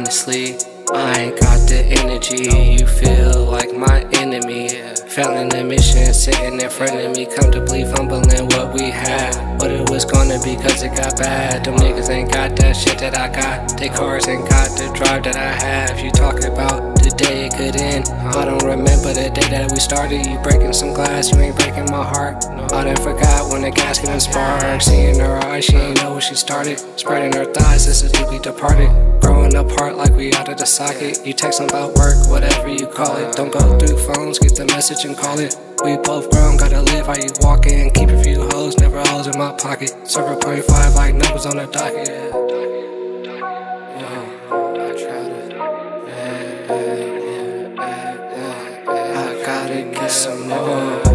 honestly, I ain't got the energy. You feel like my enemy. Failing the mission, sitting in front of me. Come to believe, humbling what we had. What it was gonna be, cause it got bad. Them niggas ain't got that shit that I got. They cars ain't got the drive that I have. You talk about the day it could end. I don't remember the day that we started. You breaking some glass, you ain't breaking my heart. I done forgot when the gas getting sparked. Seeing her eyes, she ain't know when she started. Spreading her thighs, this is deeply departed. Growing apart like we out of the socket. You texting about work, whatever you call it. Don't go through phones, get the message and call it. We both grown, gotta live how you walkin'. Keep a few hoes, never hoes in my pocket. Server 0.5 like numbers on the docket. I gotta get some more.